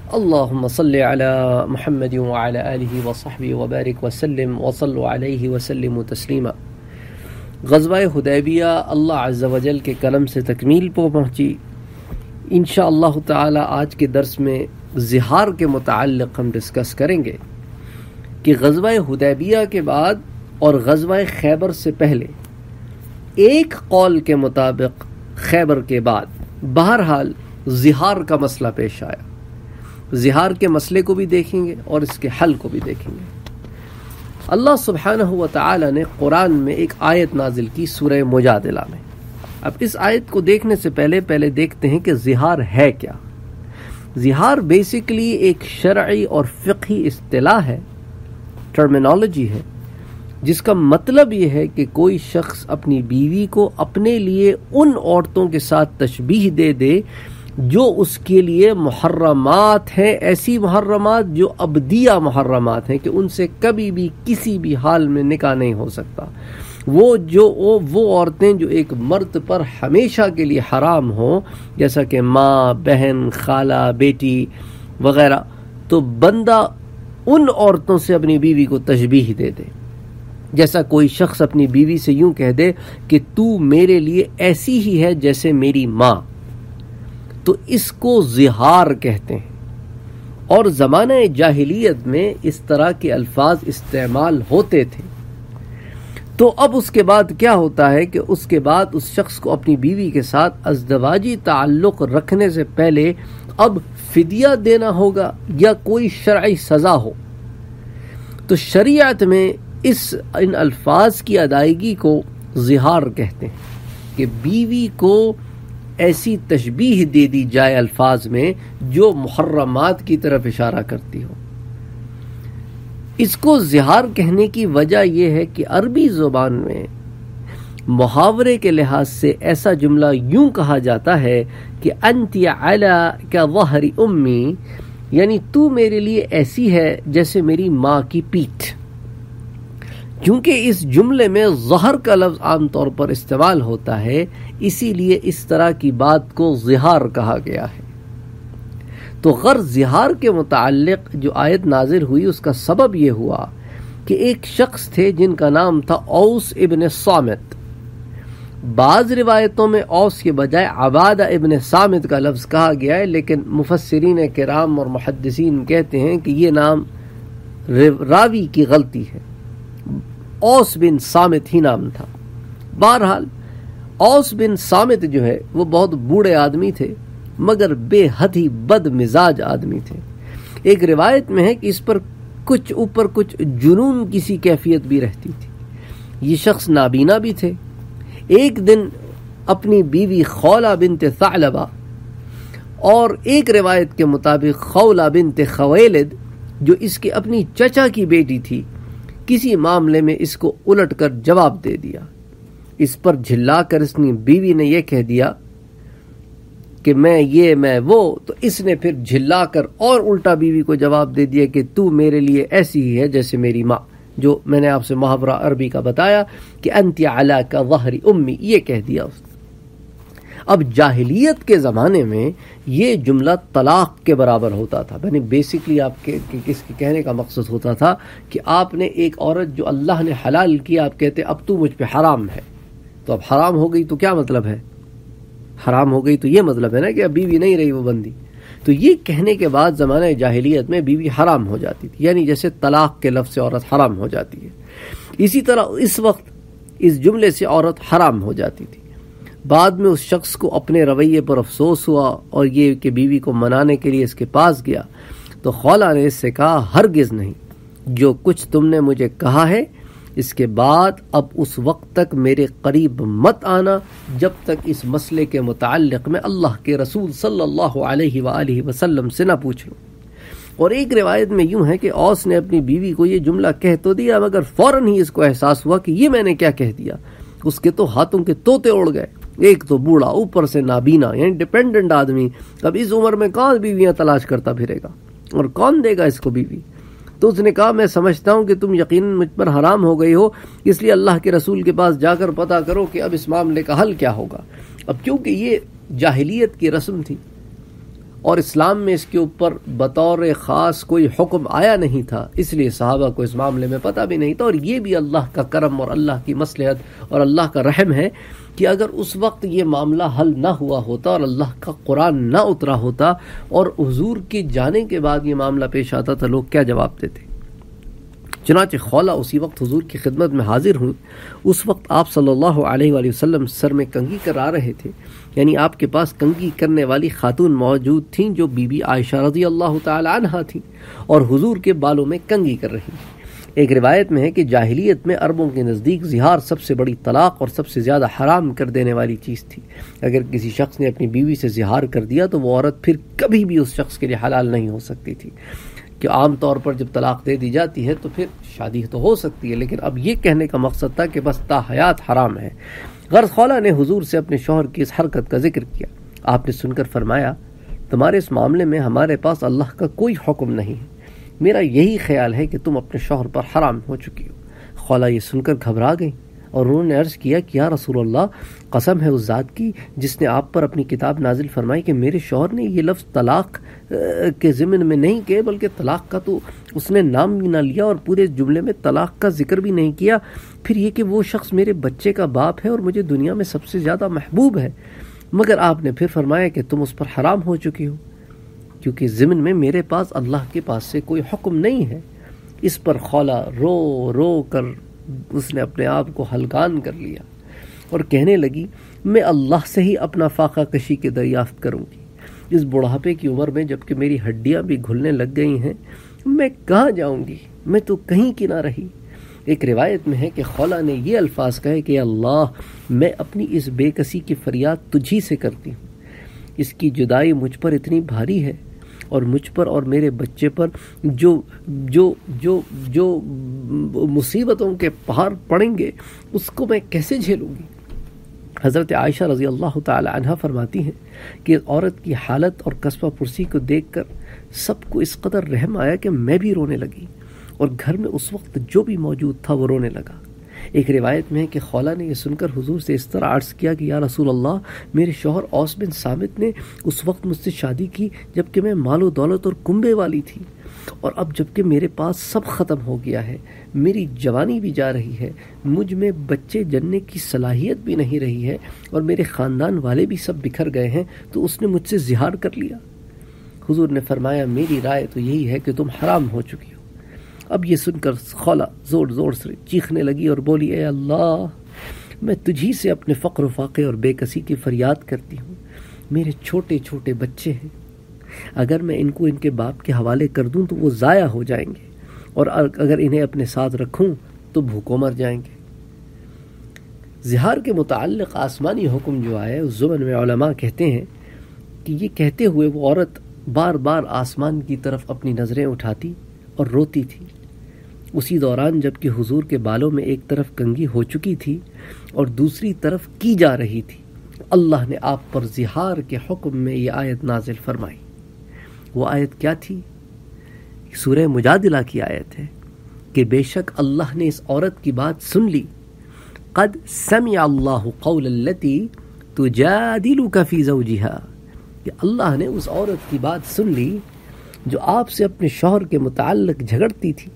اللهم صل على محمد وعلى آله وصحبه وبارك وسلم وصلوا عليه وسلموا تسلیما۔ غزوہ حدیبیہ اللہ عز و جل کے کرم سے تکمیل پر پہنچی۔ انشاءاللہ تعالی آج کے درس میں زہار کے متعلق ہم ڈسکس کریں گے کہ غزوہ حدیبیہ کے بعد اور غزوہ خیبر سے پہلے ایک قول کے مطابق خیبر کے بعد بہرحال زہار کا مسئلہ پیش آیا۔ زہار کے مسئلے کو بھی دیکھیں گے اور اس کے حل کو بھی دیکھیں گے۔ اللہ سبحانہ و تعالی نے قرآن میں ایک آیت نازل کی سورہ مجادلہ میں۔ اب اس آیت کو دیکھنے سے پہلے دیکھتے ہیں کہ زہار ہے کیا۔ زہار بیسیکلی ایک شرعی اور فقہی اصطلاح ہے، ٹرمینالوجی ہے، جس کا مطلب یہ ہے کہ کوئی شخص اپنی بیوی کو اپنے لیے ان عورتوں کے ساتھ تشبیہ دے دے جو اس کے لیے محرمات ہیں، ایسی محرمات جو ابدیہ محرمات ہیں کہ ان سے کبھی بھی کسی بھی حال میں نکاح نہیں ہو سکتا۔ وہ عورتیں جو ایک مرد پر ہمیشہ کے لیے حرام ہوں، جیسا کہ ماں، بہن، خالہ، بیٹی وغیرہ، تو بندہ ان عورتوں سے اپنی بیوی کو تشبیہ دے دے۔ جیسا کوئی شخص اپنی بیوی سے یوں کہہ دے کہ تو میرے لیے ایسی ہی ہے جیسے میری ماں، تو اس کو زہار کہتے ہیں۔ اور زمانہ جاہلیت میں اس طرح کے الفاظ استعمال ہوتے تھے۔ تو اب اس کے بعد کیا ہوتا ہے کہ اس کے بعد اس شخص کو اپنی بیوی کے ساتھ ازدواجی تعلق رکھنے سے پہلے اب فدیہ دینا ہوگا یا کوئی شرعی سزا ہو۔ تو شریعت میں ان الفاظ کی ادائیگی کو زہار کہتے ہیں کہ بیوی کو ایسی تشبیہ دے دی جائے الفاظ میں جو محرمات کی طرف اشارہ کرتی ہو۔ اس کو زہار کہنے کی وجہ یہ ہے کہ عربی زبان میں محاورے کے لحاظ سے ایسا جملہ یوں کہا جاتا ہے کہ انتی علی کظہر امی، یعنی تو میرے لیے ایسی ہے جیسے میری ماں کی پیٹھ۔ کیونکہ اس جملے میں ظہر کا لفظ عام طور پر استعمال ہوتا ہے، اسی لیے اس طرح کی بات کو زہار کہا گیا ہے۔ تو غرض زہار کے متعلق جو آیت نازل ہوئی اس کا سبب یہ ہوا کہ ایک شخص تھے جن کا نام تھا اوس ابن صامت۔ بعض روایتوں میں اوس کے بجائے عبادہ ابن صامت کا لفظ کہا گیا ہے، لیکن مفسرین کرام اور محدثین کہتے ہیں کہ یہ نام راوی کی غلطی ہے، اوس بن صامت ہی نام تھا۔ بہرحال اوس بن صامت جو ہے وہ بہت بوڑھے آدمی تھے مگر بے حد ہی بد مزاج آدمی تھے۔ ایک روایت میں ہے کہ اس پر کچھ جنون کسی کیفیت بھی رہتی تھی۔ یہ شخص نابینا بھی تھے۔ ایک دن اپنی بیوی خولہ بنت ثعلبہ اور ایک روایت کے مطابق خولہ بنت خویلد جو اس کے اپنی چچا کی بیٹی تھی، کسی معاملے میں اس کو الٹ کر جواب دے دیا۔ اس پر جھلا کر اس نے بیوی نے یہ کہہ دیا کہ میں وہ، تو اس نے پھر جھلا کر اور الٹا بیوی کو جواب دے دیا کہ تو میرے لیے ایسی ہی ہے جیسے میری ماں، جو میں نے آپ سے محاورہ عربی کا بتایا کہ انتی علی کظہر امی، یہ کہہ دیا اس نے۔ اب جاہلیت کے زمانے میں یہ جملہ طلاق کے برابر ہوتا تھا، یعنی بیسیکلی آپ کے کس کے کہنے کا مقصد ہوتا تھا کہ آپ نے ایک عورت جو اللہ نے حلال کیا، آپ کہتے اب تو مجھ پہ حرام ہے، تو اب حرام ہو گئی تو کیا مطلب ہے؟ حرام ہو گئی تو یہ مطلب ہے نا کہ اب بیوی نہیں رہی وہ بندی۔ تو یہ کہنے کے بعد زمانہ جاہلیت میں بیوی حرام ہو جاتی تھی، یعنی جیسے طلاق کے لفظ سے عورت حرام ہو جاتی ہے، اسی طرح اس وقت اس جملے سے عورت حرام ہو جاتی تھی۔ بعد میں اس شخص کو اپنے رویے پر افسوس ہوا اور یہ کہ بیوی کو منانے کے لیے اس کے پاس گیا تو خولہ نے اس سے کہا ہرگز نہیں، جو کچھ تم نے مجھے کہا ہے اس کے بعد اب اس وقت تک میرے قریب مت آنا جب تک اس مسئلے کے متعلق میں اللہ کے رسول صلی اللہ علیہ وآلہ وسلم سے نہ پوچھ لوں۔ اور ایک روایت میں یوں ہے کہ اوس نے اپنی بیوی کو یہ جملہ کہہ تو دیا مگر فوراً ہی اس کو احساس ہوا کہ یہ میں نے کیا کہہ دیا۔ اس کے تو ہاتھوں کے طوطے اڑ گئے، ایک تو بوڑھا اوپر سے نابینا، یعنی ڈیپینڈنٹ آدمی، اب اس عمر میں کون بیویاں تلاش کرتا پھرے گا اور کون دے گا اس کو بیوی؟ تو اس نے کہا میں سمجھتا ہوں کہ تم یقیناً مجھ پر حرام ہو گئی ہو، اس لیے اللہ کے رسول کے پاس جا کر پتہ کرو کہ اب اس معاملے کا حل کیا ہوگا۔ اب کیونکہ یہ جاہلیت کی رسم تھی اور اسلام میں اس کے اوپر بطور خاص کوئی حکم آیا نہیں تھا، اس لیے صحابہ کو اس معاملے میں پتہ بھی نہیں تھا. اور یہ بھی اللہ کا کرم اور اللہ کی مصلحت اور اللہ کا رحم ہے کہ اگر اس وقت یہ معاملہ حل نہ ہوا ہوتا اور اللہ کا قرآن نہ اترا ہوتا اور حضور کے جانے کے بعد یہ معاملہ پیش آتا تو لوگ کیا جواب دیتے. چنانچہ خولہ اسی وقت حضور کی خدمت میں حاضر ہوئی. اس وقت آپ صلی اللہ علیہ وآلہ وسلم سر میں کنگھی کرا رہے تھے، یعنی آپ کے پاس کنگھی کرنے والی خاتون موجود تھیں جو بی بی عائشہ رضی اللہ تعالی عنہا تھیں اور حضور کے بالوں میں کنگھی کر رہی تھیں. ایک روایت میں ہے کہ جاہلیت میں عربوں کے نزدیک زہار سب سے بڑی طلاق اور سب سے زیادہ حرام کر دینے والی چیز تھی. اگر کسی شخص نے اپنی بیوی سے زہار کر دیا تو وہ عورت پھر کبھی بھی اس شخص کے لیے حلال نہیں ہو سکتی تھی. کہ عام طور پر جب طلاق دے دی جاتی ہے تو پھر شادی تو ہو سکتی ہے، لیکن اب یہ کہنے کا مقصد تھا کہ بس تا حیات حرام ہے. غرض خولہ نے حضور سے اپنے شوہر کی اس حرکت کا ذکر کیا. آپ نے سن کر فرمایا تمہارے اس معاملے میں ہمارے پاس اللہ کا کوئی حکم نہیں ہے، میرا یہی خیال ہے کہ تم اپنے شوہر پر حرام ہو چکی ہو. خولہ یہ سن کر گھبرا گئی اور انہوں نے عرض کیا کہ یا رسول اللہ، قسم ہے اس ذات کی جس نے آپ پر اپنی کتاب نازل فرمائی کہ میرے شوہر نے یہ لفظ طلاق کے ضمن میں نہیں کہے بلکہ طلاق کا تو اس نے نام بھی نہ لیا اور پورے جملے میں طلاق کا ذکر بھی نہیں کیا. پھر یہ کہ وہ شخص میرے بچے کا باپ ہے اور مجھے دنیا میں سب سے زیادہ محبوب ہے، مگر آپ نے پھر فرمایا کہ تم اس پر حرام ہو چکی ہو، کیونکہ ضمن میں میرے پاس اللہ کے پاس سے کوئی حکم نہیں ہے. اس پر خولہ رو رو کر اس نے اپنے آپ کو ہلکان کر لیا اور کہنے لگی میں اللہ سے ہی اپنا فاقہ کشی کے دریافت کروں گی. اس بڑھاپے کی عمر میں جب کہ میری ہڈیاں بھی گھلنے لگ گئی ہیں میں کہاں جاؤں گی، میں تو کہیں کی نہ رہی. ایک روایت میں ہے کہ خولہ نے یہ الفاظ کہے کہ اللہ میں اپنی اس بے کسی کی فریاد تجھی سے کرتی ہوں. اس کی جدائی مجھ پر اتنی بھاری ہے اور مجھ پر اور میرے بچے پر جو جو جو جو مصیبتوں کے پہاڑ پڑیں گے اس کو میں کیسے جھیلوں گی. حضرت عائشہ رضی اللہ تعالی عنہا فرماتی ہیں کہ عورت کی حالت اور قصبہ پرسی کو دیکھ کر سب کو اس قدر رحم آیا کہ میں بھی رونے لگی اور گھر میں اس وقت جو بھی موجود تھا وہ رونے لگا. ایک روایت میں ہے کہ خولہ نے یہ سن کر حضور سے اس طرح عرض کیا کہ یا رسول اللہ، میرے شوہر اوس بن صامت نے اس وقت مجھ سے شادی کی جبکہ میں مال و دولت اور کنبے والی تھی، اور اب جبکہ میرے پاس سب ختم ہو گیا ہے، میری جوانی بھی جا رہی ہے، مجھ میں بچے جننے کی صلاحیت بھی نہیں رہی ہے اور میرے خاندان والے بھی سب بکھر گئے ہیں، تو اس نے مجھ سے زہار کر لیا. حضور نے فرمایا میری رائے تو یہی ہے کہ تم حرام ہو چکی ہو. اب یہ سن کر خولہ زور زور سے چیخنے لگی اور بولی اے اللہ، میں تجھی سے اپنے فقر و فاقے اور بے کسی کی فریاد کرتی ہوں. میرے چھوٹے چھوٹے بچے ہیں، اگر میں ان کو ان کے باپ کے حوالے کر دوں تو وہ ضائع ہو جائیں گے، اور اگر انہیں اپنے ساتھ رکھوں تو بھوکوں مر جائیں گے. زہار کے متعلق آسمانی حکم جو آئے اس زمن میں علماء کہتے ہیں کہ یہ کہتے ہوئے وہ عورت بار بار آسمان کی طرف اپنی نظریں اٹھاتی اور روتی تھی. اسی دوران جب کہ حضور کے بالوں میں ایک طرف کنگھی ہو چکی تھی اور دوسری طرف کی جا رہی تھی، اللہ نے آپ پر زہار کے حکم میں یہ آیت نازل فرمائی. وہ آیت کیا تھی؟ سورہ مجادلہ کی آیت ہے کہ بے شک اللہ نے اس عورت کی بات سن لی. قد سمع اللہ قول التی تجادلک فی زوجہا، کہ اللہ نے اس عورت کی بات سن لی جو آپ سے اپنے شوہر کے متعلق جھگڑتی تھی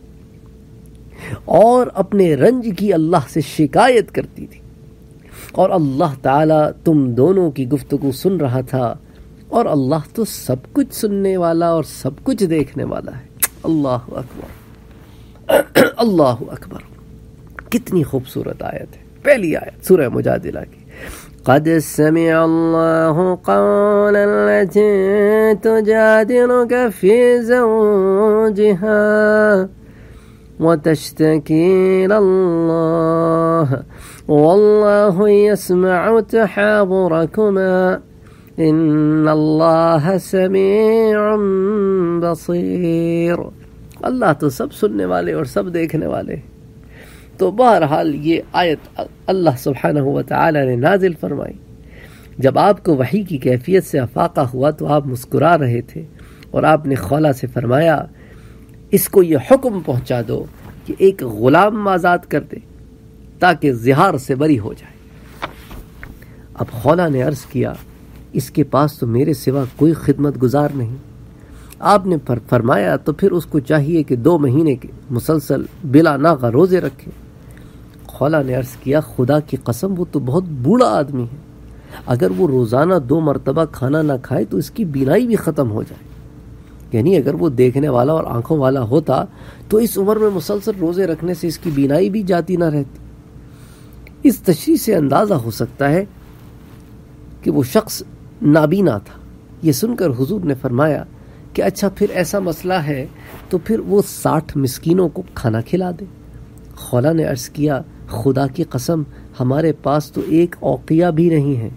اور اپنے رنج کی اللہ سے شکایت کرتی تھی، اور اللہ تعالیٰ تم دونوں کی گفتگو سن رہا تھا، اور اللہ تو سب کچھ سننے والا اور سب کچھ دیکھنے والا ہے. اللہ اکبر اللہ اکبر. کتنی خوبصورت آیت ہے. پہلی آیت سورہ مجادلہ کی. قد سمع اللہ قول التي تجادلك في زوجها وتشتكي إلى الله والله يسمع تحاوركما إن الله سميع بصير. اللہ تو سب سننے والے اور سب دیکھنے والے. تو بہرحال یہ آیت اللہ سبحانہ وتعالی نے نازل فرمائی. جب آپ کو وحی کی کیفیت سے افاقہ ہوا تو آپ مسکرا رہے تھے اور آپ نے خولہ سے فرمایا اس کو یہ حکم پہنچا دو کہ ایک غلام آزاد کر دے تاکہ زہار سے بری ہو جائے. اب خولہ نے عرض کیا اس کے پاس تو میرے سوا کوئی خدمت گزار نہیں۔ آپ نے فرمایا تو پھر اس کو چاہیے کہ 2 مہینے کے مسلسل بلا ناغہ روزے رکھے۔ خولا نے عرض کیا خدا کی قسم وہ تو بہت بوڑھا آدمی ہے، اگر وہ روزانہ 2 مرتبہ کھانا نہ کھائے تو اس کی بینائی بھی ختم ہو جائے، یعنی اگر وہ دیکھنے والا اور آنکھوں والا ہوتا تو اس عمر میں مسلسل روزے رکھنے سے اس کی بینائی بھی جاتی نہ رہتی۔ اس تشریح سے اندازہ ہو سکتا ہے کہ وہ شخص نابینا تھا۔ یہ سن کر حضور نے فرمایا کہ اچھا پھر ایسا مسئلہ ہے تو پھر وہ 60 مسکینوں کو کھانا کھلا دے۔ خولا نے عرض کیا خدا کی قسم ہمارے پاس تو ایک اوقیہ بھی نہیں ہے۔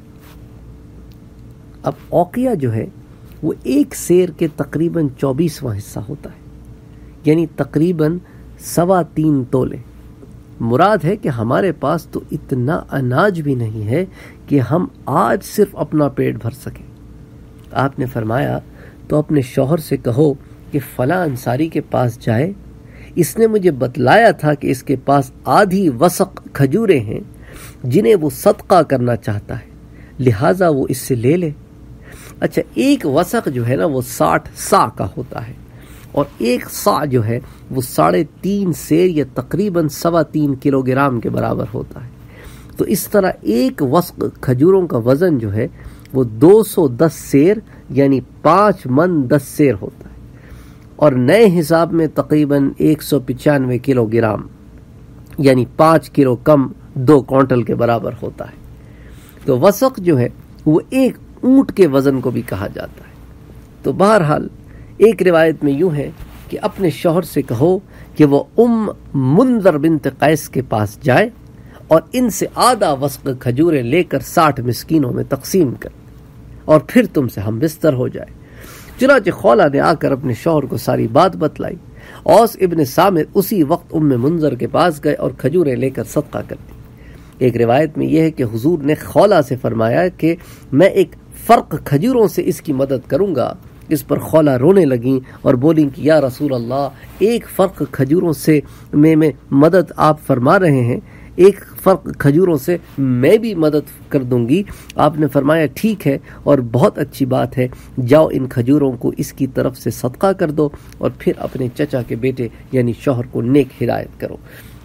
اب اوقیہ جو ہے وہ 1 سیر کے تقریباً 24واں حصہ ہوتا ہے، یعنی تقریباً 3.25 تولے۔ مراد ہے کہ ہمارے پاس تو اتنا اناج بھی نہیں ہے کہ ہم آج صرف اپنا پیٹ بھر سکیں۔ آپ نے فرمایا تو اپنے شوہر سے کہو کہ فلاں انصاری کے پاس جائے، اس نے مجھے بتلایا تھا کہ اس کے پاس آدھی وسق کھجوریں ہیں جنہیں وہ صدقہ کرنا چاہتا ہے، لہٰذا وہ اس سے لے لے۔ اچھا 1 وسق جو ہے نا وہ 60 سا کا ہوتا ہے، اور 1 سا جو ہے وہ 3.5 سیر یا تقریباً 3.25 کلو گرام کے برابر ہوتا ہے۔ تو اس طرح 1 وسق کھجوروں کا وزن جو ہے وہ 210 سیر یعنی 5 من 10 سیر ہوتا ہے، اور نئے حساب میں تقریباً 195 کلو گرام یعنی 5 کلو کم 2 کوئنٹل کے برابر ہوتا ہے۔ تو وسق جو ہے وہ 1 اونٹ کے وزن کو بھی کہا جاتا ہے۔ تو بہرحال ایک روایت میں یوں ہے کہ اپنے شوہر سے کہو کہ وہ منذر بنت قیس کے پاس جائے اور ان سے آدھا وسق کھجوریں لے کر 60 مسکینوں میں تقسیم کر، اور پھر تم سے ہم بستر ہو جائے۔ چنانچہ خولا نے آ کر اپنے شوہر کو ساری بات بتلائی۔ اوس ابن صامت اسی وقت منذر کے پاس گئے اور کھجوریں لے کر صدقہ کر دی۔ ایک روایت میں یہ ہے کہ حضور نے خولا سے فرمایا کہ میں ایک فرق کھجوروں سے اس کی مدد کروں گا۔ اس پر خولا رونے لگیں اور بولیں کہ یا رسول اللہ، 1 فرق کھجوروں سے میں مدد آپ فرما رہے ہیں، 1 فرق کھجوروں سے میں بھی مدد کر دوں گی۔ آپ نے فرمایا ٹھیک ہے اور بہت اچھی بات ہے، جاؤ ان کھجوروں کو اس کی طرف سے صدقہ کر دو اور پھر اپنے چچا کے بیٹے یعنی شوہر کو نیک ہدایت کرو۔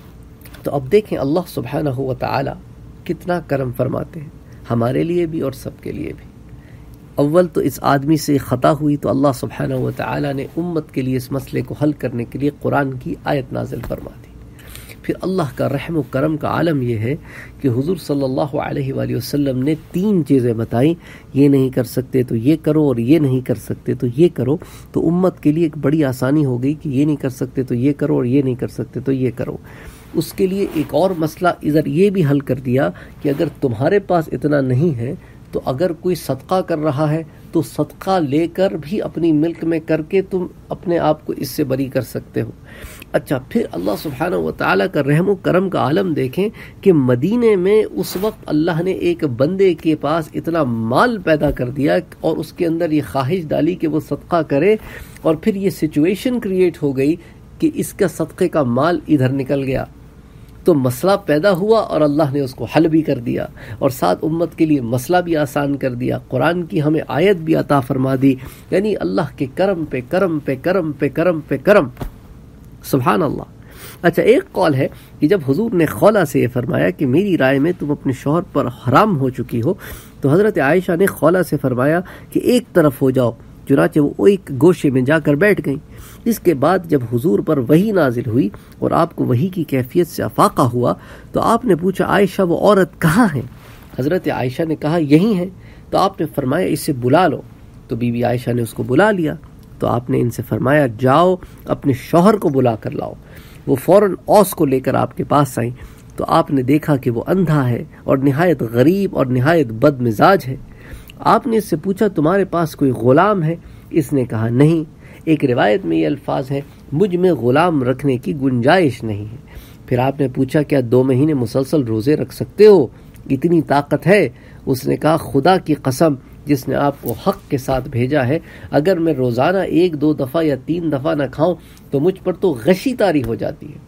تو اب دیکھیں اللہ سبحانہ و تعالی کتنا کرم فرماتے ہیں ہمارے لیے بھی اور سب کے لیے بھی۔ اول تو اس آدمی سے خطا ہوئی تو اللہ سبحانہ و تعالی نے امت کے لیے اس مسئلے کو حل کرنے کے لیے قرآن کی آیت نازل فرما دی۔ پھر اللہ کا رحم و کرم کا عالم یہ ہے کہ حضور صلی اللہ علیہ وآلہ وسلم نے 3 چیزیں بتائیں، یہ نہیں کر سکتے تو یہ کرو اور یہ نہیں کر سکتے تو یہ کرو۔ تو امت کے لیے ایک بڑی آسانی ہو گئی کہ یہ نہیں کر سکتے تو یہ کرو اور یہ نہیں کر سکتے تو یہ کرو۔ اس کے لیے ایک اور مسئلہ ادھر یہ بھی حل کر دیا کہ اگر تمہارے پاس اتنا نہیں ہے تو اگر کوئی صدقہ کر رہا ہے تو صدقہ لے کر بھی اپنی ملک میں کر کے تم اپنے آپ کو اس سے بری کر سکتے ہو۔ اچھا پھر اللہ سبحانہ و تعالیٰ کا رحم و کرم کا عالم دیکھیں کہ مدینے میں اس وقت اللہ نے ایک بندے کے پاس اتنا مال پیدا کر دیا اور اس کے اندر یہ خواہش ڈالی کہ وہ صدقہ کرے، اور پھر یہ سچویشن کریٹ ہو گئی کہ اس کا صدقے کا مال ادھر نکل گیا، تو مسئلہ پیدا ہوا اور اللہ نے اس کو حل بھی کر دیا، اور ساتھ امت کے لیے مسئلہ بھی آسان کر دیا، قرآن کی ہمیں آیت بھی عطا فرما دی، یعنی اللہ کے کرم پہ کرم پہ کرم پہ کرم پہ کرم، سبحان اللہ۔ اچھا ایک قول ہے کہ جب حضور نے خولا سے یہ فرمایا کہ میری رائے میں تم اپنے شوہر پر حرام ہو چکی ہو، تو حضرت عائشہ نے خولا سے فرمایا کہ ایک طرف ہو جاؤ، چنانچہ وہ ایک گوشے میں جا کر بیٹھ گئیں۔ اس کے بعد جب حضور پر وحی نازل ہوئی اور آپ کو وحی کی کیفیت سے افاقہ ہوا تو آپ نے پوچھا عائشہ وہ عورت کہاں ہے؟ حضرت عائشہ نے کہا یہی ہے۔ تو آپ نے فرمایا اسے بلا لو، تو بی بی عائشہ نے اس کو بلا لیا۔ تو آپ نے ان سے فرمایا جاؤ اپنے شوہر کو بلا کر لاؤ۔ وہ فوراً اوس کو لے کر آپ کے پاس آئیں، تو آپ نے دیکھا کہ وہ اندھا ہے اور نہایت غریب اور نہایت بد مزاج ہے۔ آپ نے اس سے پوچھا تمہارے پاس کوئی غلام ہے؟ اس نے کہا نہیں۔ ایک روایت میں یہ الفاظ ہیں مجھ میں غلام رکھنے کی گنجائش نہیں ہے۔ پھر آپ نے پوچھا کیا 2 مہینے مسلسل روزے رکھ سکتے ہو؟ اتنی طاقت ہے؟ اس نے کہا خدا کی قسم جس نے آپ کو حق کے ساتھ بھیجا ہے، اگر میں روزانہ 1-2 دفعہ یا 3 دفعہ نہ کھاؤں تو مجھ پر تو غشی طاری ہو جاتی ہے۔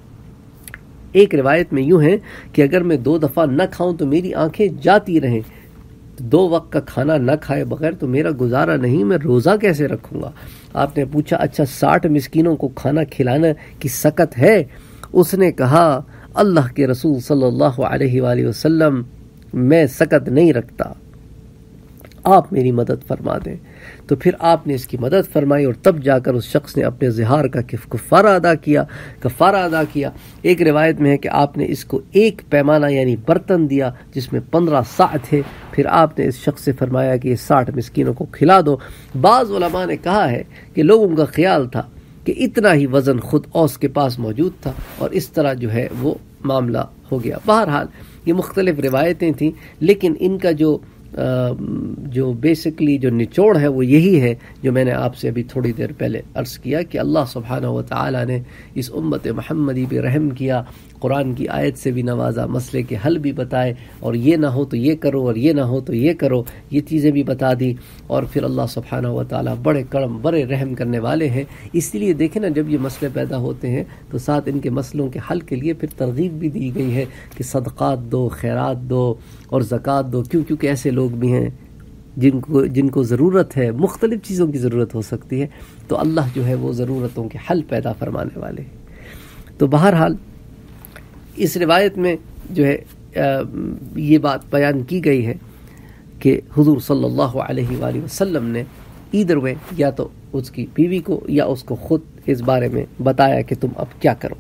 ایک روایت میں یوں ہے کہ اگر میں 2 دفعہ نہ کھاؤں تو میری آنکھیں جاتی رہیں۔ 2 وقت کا کھانا نہ کھائے بغیر تو میرا گزارا نہیں، میں روزہ کیسے رکھوں گا؟ آپ نے پوچھا اچھا 60 مسکینوں کو کھانا کھلانا کی سکت ہے؟ اس نے کہا اللہ کے رسول صلی اللہ علیہ وآلہ وسلم میں سکت نہیں رکھتا، آپ میری مدد فرما دیں۔ تو پھر آپ نے اس کی مدد فرمائی اور تب جا کر اس شخص نے اپنے زہار کا کفارہ ادا کیا۔ ایک روایت میں ہے کہ آپ نے اس کو 1 پیمانہ یعنی برتن دیا جس میں 15 صاع تھے، پھر آپ نے اس شخص سے فرمایا کہ یہ 60 مسکینوں کو کھلا دو۔ بعض علماء نے کہا ہے کہ لوگوں کا خیال تھا کہ اتنا ہی وزن خود اوس کے پاس موجود تھا اور اس طرح جو ہے وہ معاملہ ہو گیا۔ بہرحال یہ مختلف روایتیں تھیں، لیکن ان کا جو بیسکلی جو نچوڑ ہے وہ یہی ہے جو میں نے آپ سے ابھی تھوڑی دیر پہلے عرض کیا کہ اللہ سبحانہ و تعالی نے اس امت محمدی پہ رحم کیا، قرآن کی آیت سے بھی نوازا، مسئلے کے حل بھی بتائے، اور یہ نہ ہو تو یہ کرو اور یہ نہ ہو تو یہ کرو، یہ چیزیں بھی بتا دی۔ اور پھر اللہ سبحانہ و تعالی بڑے کرم بڑے رحم کرنے والے ہیں، اس لیے دیکھیں نا جب یہ مسئلے پیدا ہوتے ہیں تو ساتھ ان کے مسئلوں کے حل کے لیے پھر ترغیب بھی دی گئی ہے کہ صدقات دو، خیرات دو اور زکوٰۃ دو، کیونکہ ایسے لوگ بھی ہیں جن کو ضرورت ہے، مختلف چیزوں کی ضرورت ہو سکتی ہے، تو اللہ جو ہے وہ ضرورتوں کے حل پیدا فرمانے والے ہیں۔ تو بہرحال اس روایت میں جو ہے یہ بات بیان کی گئی ہے کہ حضور صلی اللہ علیہ وآلہ وسلم نے ایدر وے یا تو اس کی بیوی کو یا اس کو خود اس بارے میں بتایا کہ تم اب کیا کرو۔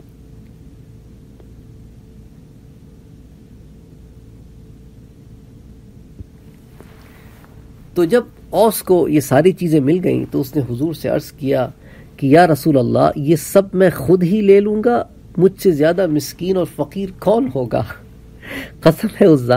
تو جب اوس کو یہ ساری چیزیں مل گئیں تو اس نے حضور سے عرض کیا کہ یا رسول اللہ یہ سب میں خود ہی لے لوں گا، مجھ سے زیادہ مسکین اور فقیر کون ہوگا؟ قسم ہے اس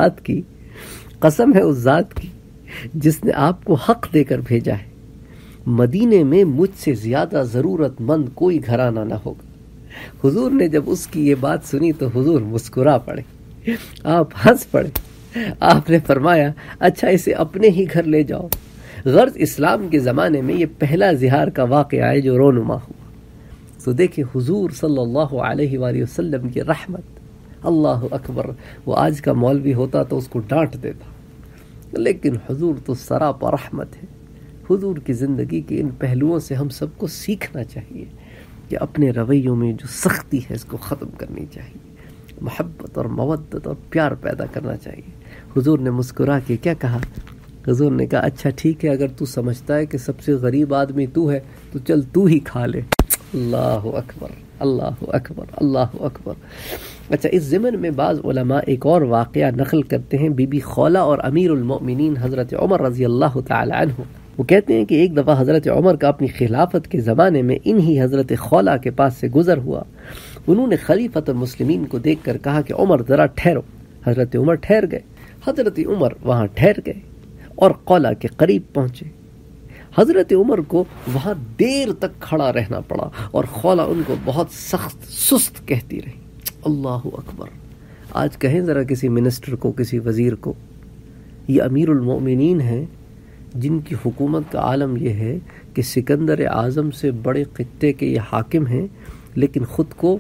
ذات کی جس نے آپ کو حق دے کر بھیجا ہے، مدینے میں مجھ سے زیادہ ضرورت مند کوئی گھرانہ نہ ہوگا۔ حضور نے جب اس کی یہ بات سنی تو حضور مسکرا پڑے، آپ ہنس پڑے۔ آپ نے فرمایا اچھا اسے اپنے ہی گھر لے جاؤ۔ غرض اسلام کے زمانے میں یہ پہلا زہار کا واقعہ ہے جو رونما ہوا۔ تو دیکھیں حضور صلی اللہ علیہ وآلہ وسلم کی رحمت، اللہ اکبر۔ وہ آج کا مولوی ہوتا تو اس کو ڈانٹ دیتا، لیکن حضور تو سراپا رحمت ہے۔ حضور کی زندگی کے ان پہلوؤں سے ہم سب کو سیکھنا چاہیے کہ اپنے رویوں میں جو سختی ہے اس کو ختم کرنی چاہیے، محبت اور مودت اور پیار پیدا کرنا چاہیے۔ حضور نے مسکرا کے کیا کہا؟ حضور نے کہا اچھا ٹھیک ہے، اگر تو سمجھتا ہے کہ سب سے غریب آدمی تو ہے تو چل تو ہی کھا لے۔ اللہ اکبر، اللہ اکبر، اللہ اکبر۔ اچھا اس ضمن میں بعض علماء ایک اور واقعہ نقل کرتے ہیں بی بی خولہ اور امیر المؤمنین حضرت عمر رضی اللہ تعالی عنہ۔ وہ کہتے ہیں کہ ایک دفعہ حضرت عمر کا اپنی خلافت کے زمانے میں انہی حضرت خولہ کے پاس سے گزر ہوا۔ انہوں نے خلیفۃ المسلمین کو دیکھ کر کہا کہ عمر ذرا ٹھہرو۔ حضرت عمر ٹھہر گئے، حضرت عمر وہاں ٹھہر گئے اور خولہ کے قریب پہنچے۔ حضرت عمر کو وہاں دیر تک کھڑا رہنا پڑا اور خولہ ان کو بہت سخت سست کہتی رہی۔ اللہ اکبر۔ آج کہیں ذرا کسی منسٹر کو، کسی وزیر کو، یہ امیر المؤمنین ہیں جن کی حکومت کا عالم یہ ہے کہ سکندر اعظم سے بڑے خطے کے یہ حاکم ہیں، لیکن خود کو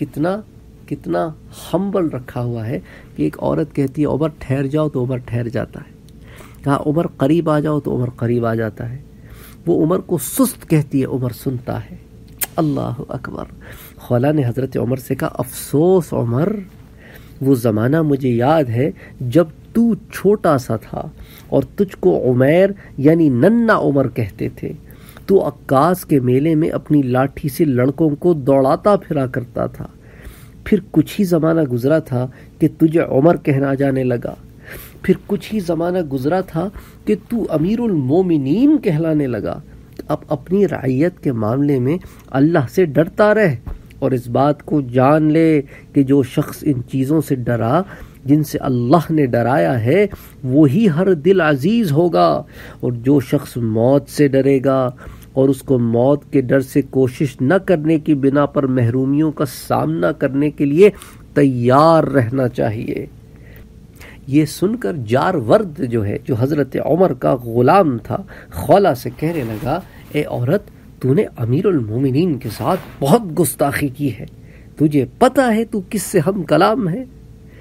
کتنا ہمبل رکھا ہوا ہے کہ ایک عورت کہتی ہے عمر ٹھہر جاؤ تو عمر ٹھہر جاتا ہے، کہا عمر قریب آ جاؤ تو عمر قریب آ جاتا ہے، وہ عمر کو سست کہتی ہے عمر سنتا ہے۔ اللہ اکبر۔ خولہ نے حضرت عمر سے کہا افسوس عمر، وہ زمانہ مجھے یاد ہے جب تو چھوٹا سا تھا اور تجھ کو عمیر یعنی ننا عمر کہتے تھے، تو عکاس کے میلے میں اپنی لاٹھی سے لڑکوں کو دوڑاتا پھرا کرتا تھا، پھر کچھ ہی زمانہ گزرا تھا کہ تجھے عمر کہنا جانے لگا، پھر کچھ ہی زمانہ گزرا تھا کہ تو امیر المومنین کہلانے لگا۔ اب اپنی رعیت کے معاملے میں اللہ سے ڈرتا رہ اور اس بات کو جان لے کہ جو شخص ان چیزوں سے ڈرا جن سے اللہ نے ڈرایا ہے وہی ہر دل عزیز ہوگا، اور جو شخص موت سے ڈرے گا اور اس کو موت کے ڈر سے کوشش نہ کرنے کی بنا پر محرومیوں کا سامنا کرنے کے لیے تیار رہنا چاہیے۔ یہ سن کر جار ورد جو ہے جو حضرت عمر کا غلام تھا خولہ سے کہنے لگا اے عورت، تو نے امیر المومنین کے ساتھ بہت گستاخی کی ہے، تجھے پتہ ہے تو کس سے ہم کلام ہے؟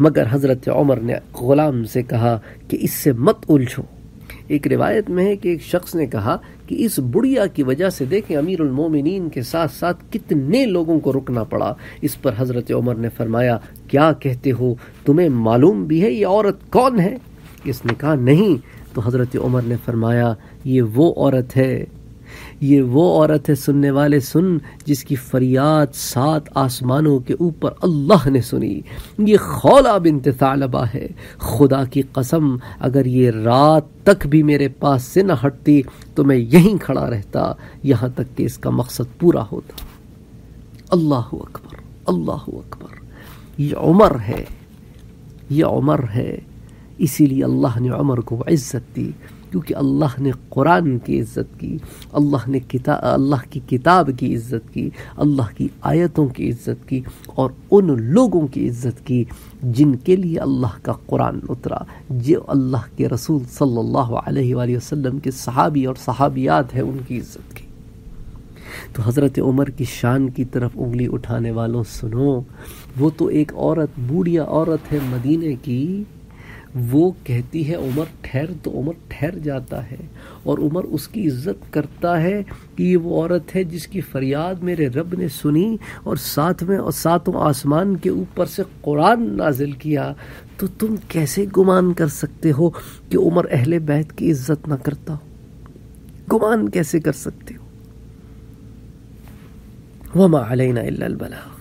مگر حضرت عمر نے غلام سے کہا کہ اس سے مت الجھو۔ ایک روایت میں ہے کہ ایک شخص نے کہا کہ اس بڑھیا کی وجہ سے دیکھیں امیر المومنین کے ساتھ ساتھ کتنے لوگوں کو رکنا پڑا۔ اس پر حضرت عمر نے فرمایا کیا کہتے ہو، تمہیں معلوم بھی ہے یہ عورت کون ہے؟ اس نے کہا نہیں۔ تو حضرت عمر نے فرمایا یہ وہ عورت ہے، یہ وہ عورت ہے سننے والے سن، جس کی فریاد 7 آسمانوں کے اوپر اللہ نے سنی۔ یہ خولہ بنت ثعلبہ ہے۔ خدا کی قسم اگر یہ رات تک بھی میرے پاس سے نہ ہٹتی تو میں یہیں کھڑا رہتا یہاں تک کہ اس کا مقصد پورا ہوتا۔ اللہ اکبر، اللہ اکبر۔ یہ عمر ہے، یہ عمر ہے۔ اسی لیے اللہ نے عمر کو عزت دی، کیونکہ اللہ نے قرآن کی عزت کی، اللہ کی کتاب کی عزت کی، اللہ کی آیتوں کی عزت کی، اور ان لوگوں کی عزت کی جن کے لیے اللہ کا قرآن اترا، جو اللہ کے رسول صلی اللہ علیہ وآلہ وسلم کے صحابی اور صحابیات ہیں، ان کی عزت کی۔ تو حضرت عمر کی شان کی طرف انگلی اٹھانے والوں سنو، وہ تو ایک عورت، بوڑھیا عورت ہے مدینے کی، وہ کہتی ہے عمر ٹھہر، تو عمر ٹھہر جاتا ہے، اور عمر اس کی عزت کرتا ہے کہ یہ وہ عورت ہے جس کی فریاد میرے رب نے سنی اور ساتوں آسمان کے اوپر سے قرآن نازل کیا۔ تو تم کیسے گمان کر سکتے ہو کہ عمر اہل بیت کی عزت نہ کرتا ہو؟ گمان کیسے کر سکتے ہو؟ وما علینا الا البلاغ۔